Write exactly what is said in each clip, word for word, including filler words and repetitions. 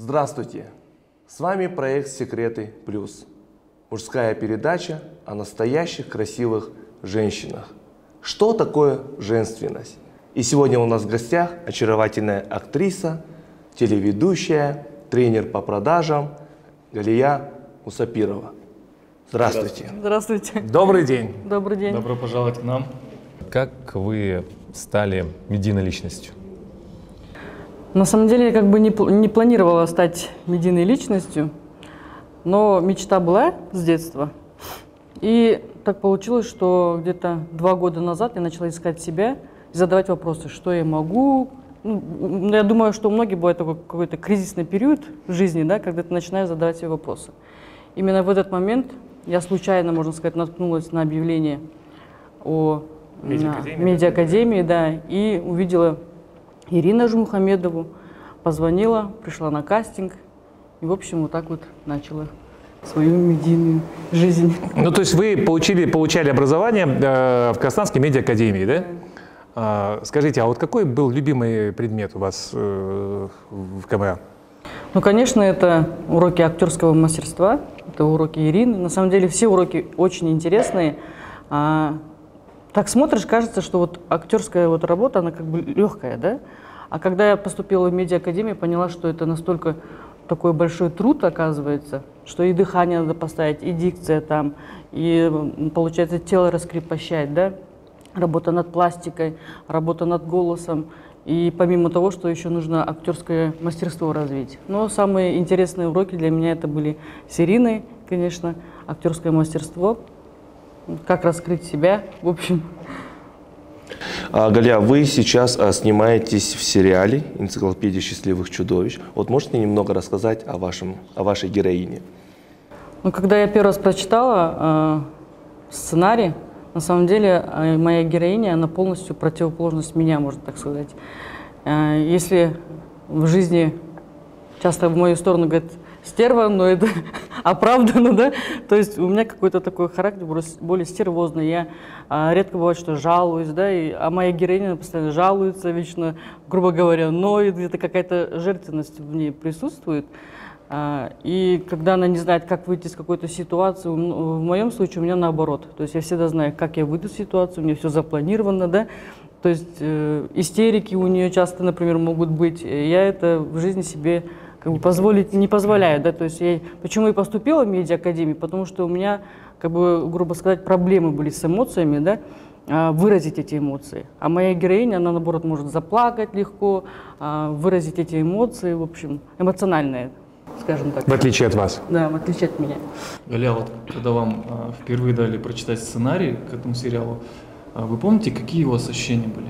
Здравствуйте! С вами проект «Секреты Плюс». Мужская передача о настоящих красивых женщинах. Что такое женственность? И сегодня у нас в гостях очаровательная актриса, телеведущая, тренер по продажам Галия Мусапирова. Здравствуйте. Здравствуйте. Добрый день. Добрый день. Добро пожаловать к нам. Как вы стали медийной личностью? На самом деле я как бы не, не планировала стать медийной личностью, но мечта была с детства. И так получилось, что где-то два года назад я начала искать себя и задавать вопросы, что я могу. Ну, я думаю, что у многих бывает такой какой-то кризисный период в жизни, да, когда ты начинаешь задавать себе вопросы. Именно в этот момент я случайно, можно сказать, наткнулась на объявление о медиакадемии, медиакадемии, да, и увидела Ирину Ажмухамедову, позвонила, пришла на кастинг и, в общем, вот так вот начала свою медийную жизнь. Ну, то есть вы получили, получали образование э, в Казахстанской медиакадемии, да? А, скажите, а вот какой был любимый предмет у вас э, в КМА? Ну, конечно, это уроки актерского мастерства, это уроки Ирины. На самом деле все уроки очень интересные. А, так смотришь, кажется, что вот актерская вот работа, она как бы легкая, да? А когда я поступила в медиакадемию, поняла, что это настолько такой большой труд, оказывается, что и дыхание надо поставить, и дикция там, и, получается, тело раскрепощать, да? Работа над пластикой, работа над голосом. И помимо того, что еще нужно актерское мастерство развить. Но самые интересные уроки для меня это были с Ириной, конечно, актерское мастерство, как раскрыть себя, в общем. А, Галя, вы сейчас а, снимаетесь в сериале «Энциклопедия счастливых чудовищ». Вот можете немного рассказать о, вашем, о вашей героине? Ну, когда я первый раз прочитала э, сценарий, на самом деле э, моя героиня, она полностью противоположность меня, можно так сказать. Э, если в жизни часто в мою сторону говорят «стерва», но это оправдано, да? То есть у меня какой-то такой характер более стервозный. Я а, редко бывает, что жалуюсь, да, и, а моя героиня постоянно жалуется, вечно, грубо говоря, ноет, где-то какая-то жертвенность в ней присутствует. А, и когда она не знает, как выйти из какой-то ситуации, в моем случае у меня наоборот. То есть я всегда знаю, как я выйду из ситуации, у меня все запланировано, да. То есть э, истерики у нее часто, например, могут быть. Я это в жизни себе как бы позволить не позволяю, да, то есть я почему и поступила в медиакадемию, потому что у меня, как бы, грубо сказать, проблемы были с эмоциями, да, выразить эти эмоции. А моя героиня, она, наоборот, может заплакать легко, выразить эти эмоции, в общем, эмоциональные, скажем так. В отличие от вас? Да, в отличие от меня. Галя, вот когда вам а, впервые дали прочитать сценарий к этому сериалу, а, вы помните, какие у вас ощущения были?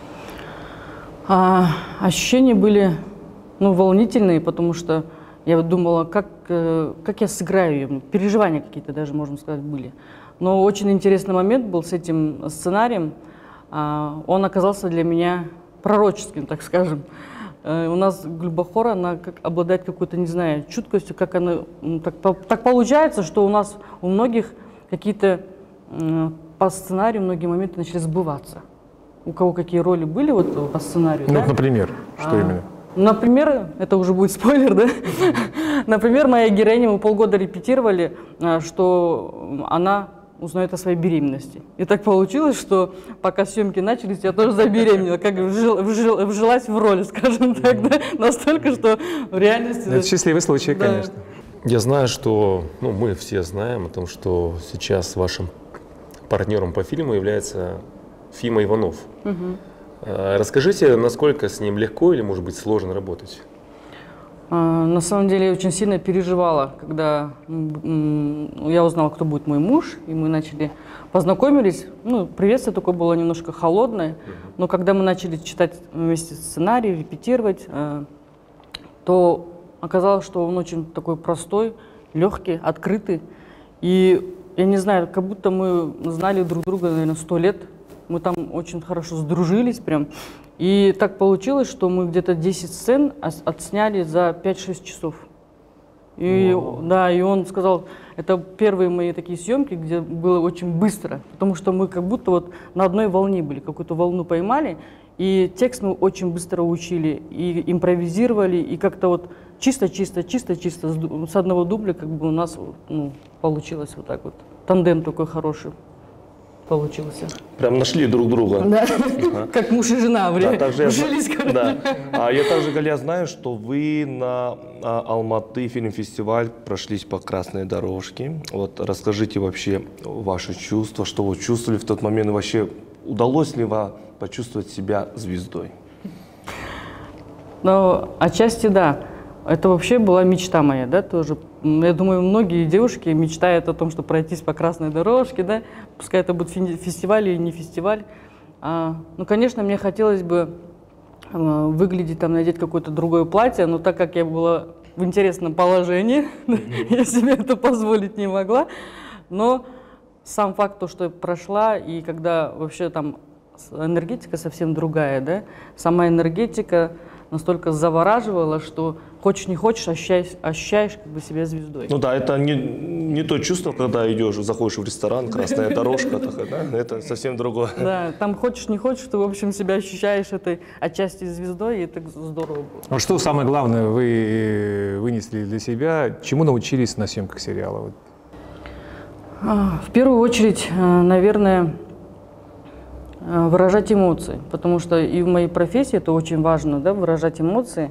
А, ощущения были... Ну, волнительные, потому что я думала, как, как я сыграю ее, переживания какие-то даже, можно сказать, были. Но очень интересный момент был с этим сценарием. Он оказался для меня пророческим, так скажем. У нас Гульбахор, она как, обладает какой-то, не знаю, чуткостью, как она... Так, так получается, что у нас у многих какие-то по сценарию многие моменты начали сбываться. У кого какие роли были вот по сценарию. Ну, да? например, что а... именно? Например, это уже будет спойлер, да? Например, моя героиня, мы полгода репетировали, что она узнает о своей беременности. И так получилось, что пока съемки начались, я тоже забеременела, как вжил, вжил, вжилась в роль, скажем так, да? Настолько, что в реальности... Это счастливый случай, да. Конечно. Я знаю, что, ну, мы все знаем о том, что сейчас вашим партнером по фильму является Фима Иванов. Угу. Расскажите, насколько с ним легко или, может быть, сложно работать? На самом деле я очень сильно переживала, когда я узнала, кто будет мой муж, и мы начали познакомились. Ну, приветствие такое было немножко холодное, но когда мы начали читать вместе сценарий, репетировать, то оказалось, что он очень такой простой, легкий, открытый. И я не знаю, как будто мы знали друг друга, наверное, сто лет. Мы там очень хорошо сдружились прям. И так получилось, что мы где-то десять сцен отсняли за пять-шесть часов. И, да, и он сказал, это первые мои такие съемки, где было очень быстро, потому что мы как будто вот на одной волне были, какую-то волну поймали, И текст мы очень быстро учили, и импровизировали, и как-то вот чисто-чисто-чисто-чисто с одного дубля как бы у нас ну, получилось вот так вот. Тандем такой хороший получился. Прям нашли друг друга. Да, как муж и жена. Да, также я, Ужились, зна- да. А я также, Галя, знаю, что вы на а, Алматы фильм-фестиваль прошлись по красной дорожке. Вот расскажите вообще ваши чувства, что вы чувствовали в тот момент, и вообще удалось ли вам почувствовать себя звездой? Ну, отчасти да. Это вообще была мечта моя, да, тоже. Я думаю, многие девушки мечтают о том, что пройтись по красной дорожке, да, пускай это будет фестиваль или не фестиваль. А, ну, конечно, мне хотелось бы э, выглядеть, там, надеть какое-то другое платье, но так как я была в интересном положении, я себе это позволить не могла. Но сам факт, то, что я прошла, и когда вообще там энергетика совсем другая, да, сама энергетика настолько завораживала, что хочешь не хочешь, ощущаешь, ощущаешь как бы себя звездой. Ну да, это не, не то чувство, когда идешь, заходишь в ресторан, красная дорожка, такая, да? Это совсем другое. Да, там хочешь не хочешь, ты в общем себя ощущаешь этой отчасти звездой, и это здорово было. Вот что самое главное вы вынесли для себя, чему научились на съемках сериала? В первую очередь, наверное, выражать эмоции, потому что и в моей профессии это очень важно, да, выражать эмоции.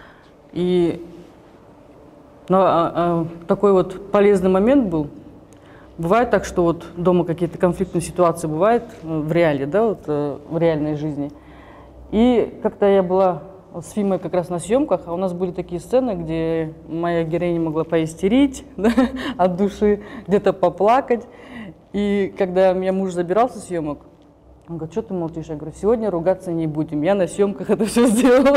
И ну, а, а, такой вот полезный момент был. Бывает так, что вот дома какие-то конфликтные ситуации бывают в реале, да, вот, в реальной жизни. И как-то я была с Фимой как раз на съемках, а у нас были такие сцены, где моя героиня могла поистерить, да, от души, где-то поплакать. И когда меня муж забирал со съемок, он говорит, что ты молчишь? Я говорю, сегодня ругаться не будем, я на съемках это все сделала.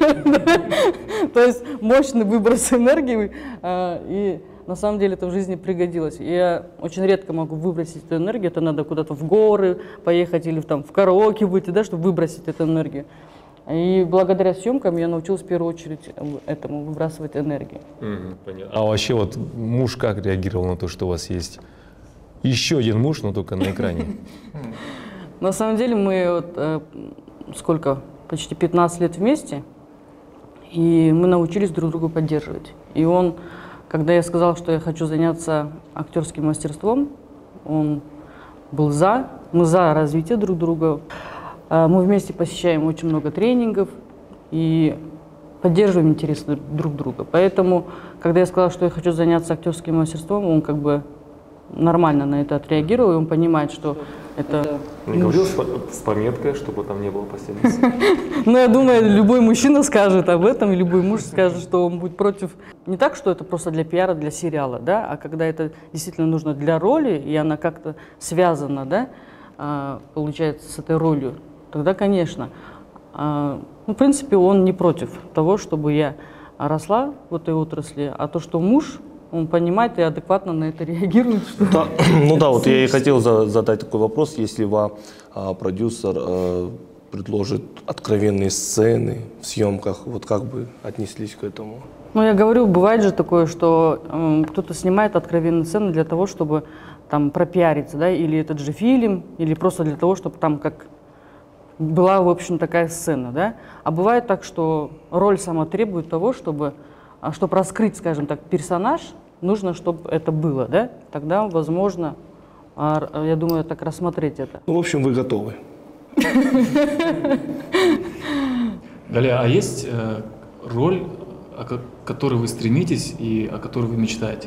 То есть мощный выброс энергии, и на самом деле это в жизни пригодилось. Я очень редко могу выбросить эту энергию, это надо куда-то в горы поехать или там в караоке выйти, да, чтобы выбросить эту энергию. И благодаря съемкам я научилась в первую очередь этому, выбрасывать энергию. Мгм, понятно. А вообще вот муж как реагировал на то, что у вас есть еще один муж, но только на экране? На самом деле мы вот, э, сколько, почти пятнадцать лет вместе, и мы научились друг друга поддерживать. И он, когда я сказала, что я хочу заняться актерским мастерством, он был за, мы за развитие друг друга. Э, мы вместе посещаем очень много тренингов и поддерживаем интересы друг друга. Поэтому, когда я сказала, что я хочу заняться актерским мастерством, он как бы нормально на это отреагировал, и он понимает, что это... Не говорил с, с пометкой, чтобы там не было постельницы? Ну, я думаю, любой мужчина скажет об этом, и любой муж скажет, что он будет против. Не так, что это просто для пиара, для сериала, да, а когда это действительно нужно для роли, и она как-то связана, да, получается, с этой ролью, тогда, конечно. Ну, в принципе, он не против того, чтобы я росла в этой отрасли, а то, что муж... Он понимает и адекватно на это реагирует. Что Да, ну да, вот я и хотел за, задать такой вопрос, если вам а, продюсер а, предложит откровенные сцены в съемках, вот как бы отнеслись к этому? Ну, я говорю, бывает же такое, что э, кто-то снимает откровенные сцены для того, чтобы там пропиариться, да, или этот же фильм, или просто для того, чтобы там как была, в общем, такая сцена, да. А бывает так, что роль сама требует того, чтобы, чтобы раскрыть, скажем так, персонаж, нужно, чтобы это было, да, тогда, возможно, я думаю, так рассмотреть это. Ну, в общем, вы готовы. Галя, а есть э, роль, о ко- которой вы стремитесь и о которой вы мечтаете?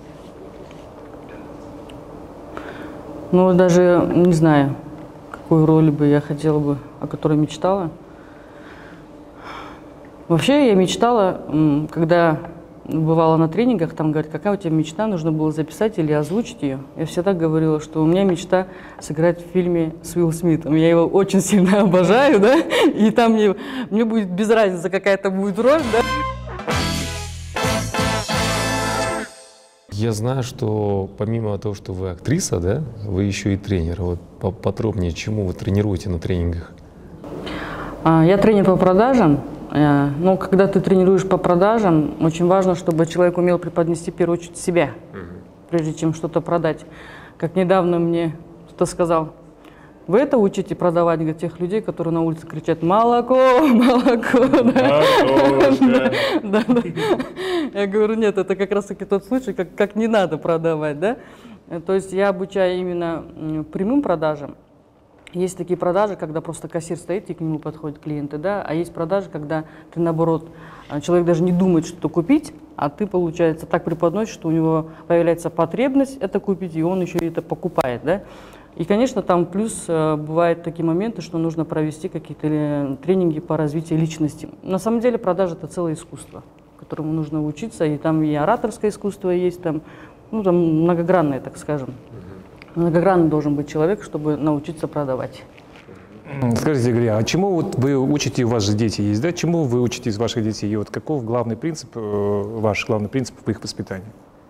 Ну, даже не знаю, какую роль бы я хотела бы, о которой мечтала. Вообще, я мечтала, когда бывала на тренингах, там говорят, какая у тебя мечта, нужно было записать или озвучить ее. Я всегда говорила, что у меня мечта сыграть в фильме с Уилл Смитом. Я его очень сильно обожаю, да, и там мне, мне будет без разницы, какая это будет роль, да. Я знаю, что помимо того, что вы актриса, да, вы еще и тренер. Вот поподробнее, чему вы тренируете на тренингах? Я тренер по продажам. Но когда ты тренируешь по продажам, очень важно, чтобы человек умел преподнести в первую очередь себя, угу. прежде чем что-то продать. Как недавно мне кто-то сказал, Вы это учите продавать, говорит, тех людей, которые на улице кричат «молоко, молоко». Да, да. Я говорю, нет, это как раз-таки тот случай, как, как не надо продавать, да. То есть я обучаю именно прямым продажам. Есть такие продажи, когда просто кассир стоит и к нему подходят клиенты, да, а есть продажи, когда ты, наоборот, человек даже не думает, что купить, а ты, получается, так преподносишь, что у него появляется потребность это купить, и он еще это покупает, да. И, конечно, там плюс э, бывают такие моменты, что нужно провести какие-то тренинги по развитию личности. На самом деле продажа – это целое искусство, которому нужно учиться, и там и ораторское искусство есть, там, ну, там многогранное, так скажем. Многогранный должен быть человек, чтобы научиться продавать. Скажите, Галия, а чему вот вы учите, у вас же дети есть, да? Чему вы учите из ваших детей? И вот каков главный принцип, ваш главный принцип в их воспитании?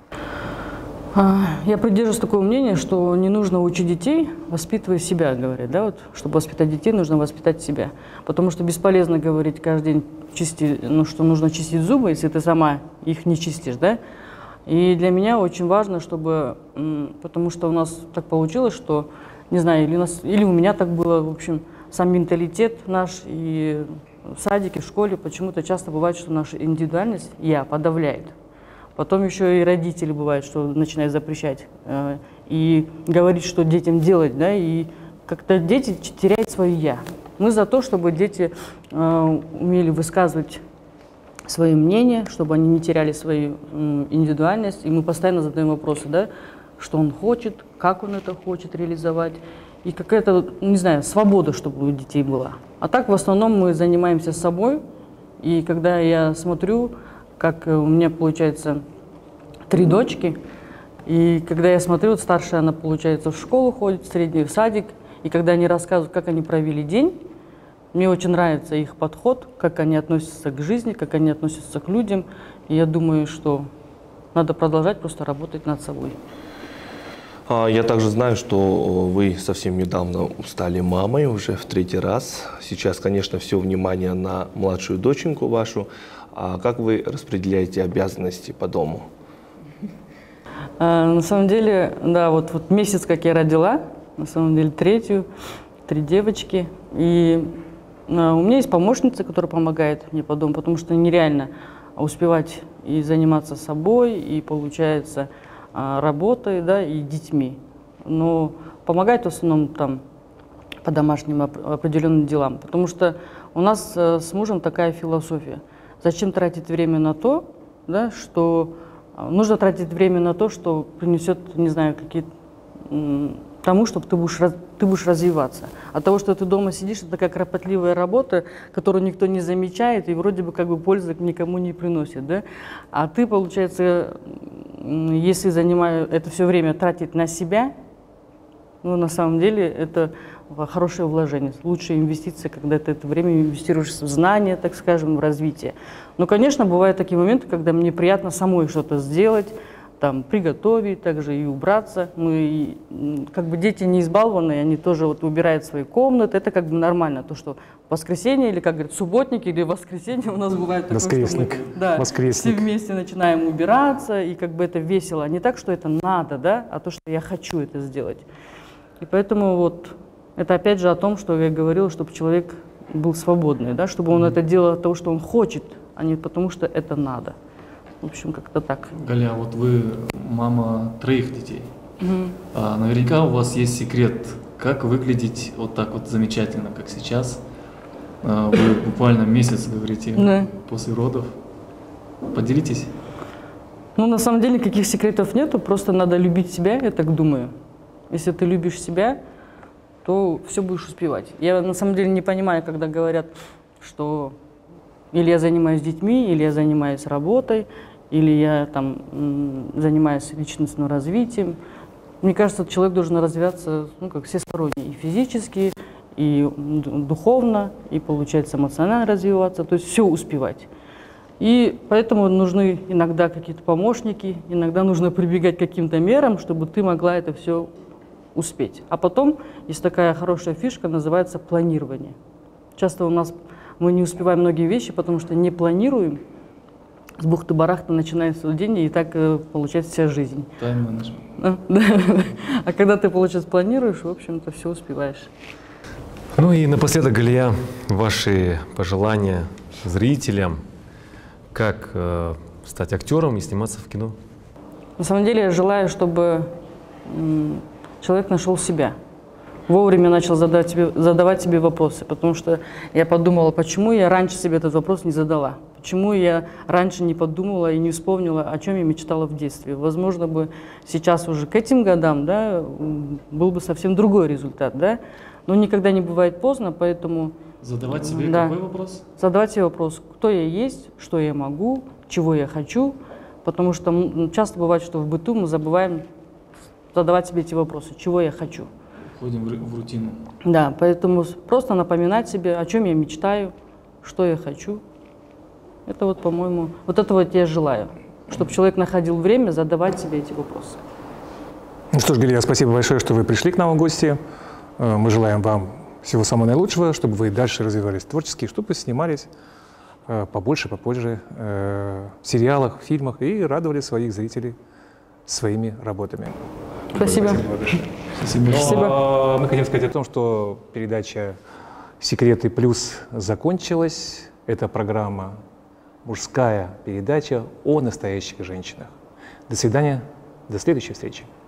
Я придерживаюсь такого мнения, что не нужно учить детей, воспитывая себя, говорят, да, вот, чтобы воспитать детей, нужно воспитать себя. Потому что бесполезно говорить каждый день, чисти, ну, что нужно чистить зубы, если ты сама их не чистишь, да. И для меня очень важно, чтобы, потому что у нас так получилось, что, не знаю, или у, нас, или у меня так было, в общем, сам менталитет наш и в садике, в школе, почему-то часто бывает, что наша индивидуальность, я, подавляет. Потом еще и родители бывают, что начинают запрещать э, и говорить, что детям делать, да, и как-то дети теряют свое «я». Мы за то, чтобы дети э, умели высказывать свое мнение, чтобы они не теряли свою э, индивидуальность, и мы постоянно задаем вопросы, да, что он хочет, как он это хочет реализовать, и какая-то, не знаю, свобода, чтобы у детей была. А так, в основном, мы занимаемся собой, и когда я смотрю, как у меня, получается, три дочки, и когда я смотрю, вот старшая, она, получается, в школу ходит, в средний, в садик, и когда они рассказывают, как они провели день, мне очень нравится их подход, как они относятся к жизни, как они относятся к людям, и я думаю, что надо продолжать просто работать над собой. Я также знаю, что вы совсем недавно стали мамой, уже в третий раз. Сейчас, конечно, все внимание на младшую доченьку вашу. А как вы распределяете обязанности по дому? А, на самом деле, да, вот, вот месяц, как я родила, на самом деле третью, три девочки. И а, у меня есть помощница, которая помогает мне по дому, потому что нереально успевать и заниматься собой, и, получается, а, работой, да, и детьми. Но помогает в основном там по домашним определенным делам, потому что у нас а, с мужем такая философия. Зачем тратить время на то, да, что нужно тратить время на то, что принесет, не знаю, какие тому, чтобы ты будешь, ты будешь развиваться. От того, что ты дома сидишь, это такая кропотливая работа, которую никто не замечает и вроде бы как бы пользы никому не приносит, да. А ты, получается, если занимаю это все время тратить на себя, ну, на самом деле это хорошее вложение, лучшая инвестиция, когда ты это время инвестируешь в знания, так скажем, в развитие. Но, конечно, бывают такие моменты, когда мне приятно самой что-то сделать, там, приготовить, также и убраться. Мы, как бы дети не избалованные, они тоже вот убирают свои комнаты, это как бы нормально. То, что в воскресенье, или, как говорят, субботник или воскресенье у нас бывает такое, Воскресник. что мы, да, Воскресник. все вместе начинаем убираться, и как бы это весело. Не так, что это надо, да, а то, что я хочу это сделать. И поэтому вот это опять же о том, что я говорила, чтобы человек был свободный, да, чтобы он это делал от того, что он хочет, а не потому, что это надо. В общем, как-то так. Галя, вот вы мама троих детей. Угу. А, наверняка у вас есть секрет, как выглядеть вот так вот замечательно, как сейчас. А, вы буквально месяц, говорите, Да. после родов. Поделитесь. Ну, на самом деле, никаких секретов нету, просто надо любить себя, я так думаю. Если ты любишь себя, то все будешь успевать. Я на самом деле не понимаю, когда говорят, что или я занимаюсь детьми, или я занимаюсь работой, или я там занимаюсь личностным развитием. Мне кажется, человек должен развиваться, ну, как всесторонне, и физически, и духовно, и, получается, эмоционально развиваться, то есть все успевать. И поэтому нужны иногда какие-то помощники, иногда нужно прибегать к каким-то мерам, чтобы ты могла это все успеть. А потом есть такая хорошая фишка, называется планирование. Часто у нас мы не успеваем многие вещи, потому что не планируем. с бухты-барахты начинает свой день, и так э, получается вся жизнь. Тайм-менеджмент. А, да. А когда ты, получается, планируешь, в общем-то, все успеваешь. Ну и напоследок, Галия, ваши пожелания зрителям, как э, стать актером и сниматься в кино? На самом деле я желаю, чтобы м, человек нашел себя, вовремя начал задавать себе, задавать себе вопросы, потому что я подумала, почему я раньше себе этот вопрос не задала, почему я раньше не подумала и не вспомнила, о чем я мечтала в детстве. Возможно, бы сейчас уже к этим годам, да, м, был бы совсем другой результат, да, но никогда не бывает поздно, поэтому Задавать себе да, какой вопрос? задавать себе вопрос, кто я есть, что я могу, чего я хочу, потому что м, часто бывает, что в быту мы забываем задавать себе эти вопросы, чего я хочу. Входим в, ру- в рутину. Да, поэтому с- просто напоминать себе, о чем я мечтаю, что я хочу. Это вот, по-моему, вот это вот я желаю, чтобы человек находил время задавать себе эти вопросы. Ну что ж, Галия, спасибо большое, что вы пришли к нам в гости. Э, Мы желаем вам всего самого наилучшего, чтобы вы дальше развивались творчески, чтобы снимались э, побольше, попозже э, в сериалах, в фильмах и радовали своих зрителей своими работами. Спасибо. Спасибо. Спасибо. Но мы хотим сказать о том, что передача «Секреты плюс» закончилась. Это программа «Мужская передача» о настоящих женщинах. До свидания, до следующей встречи.